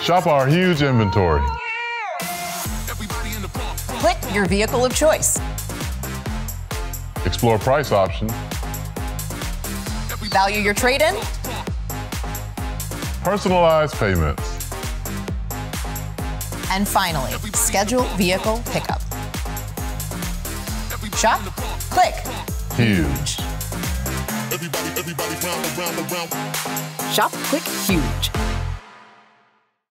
Shop our huge inventory. Click your vehicle of choice. Explore price options. Value your trade-in. Personalized payments. And finally, schedule vehicle pickup. Shop, click, Huge. shop, click, huge.